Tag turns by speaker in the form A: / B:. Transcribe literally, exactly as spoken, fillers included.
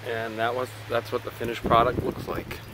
A: And that was that's what the finished product looks like.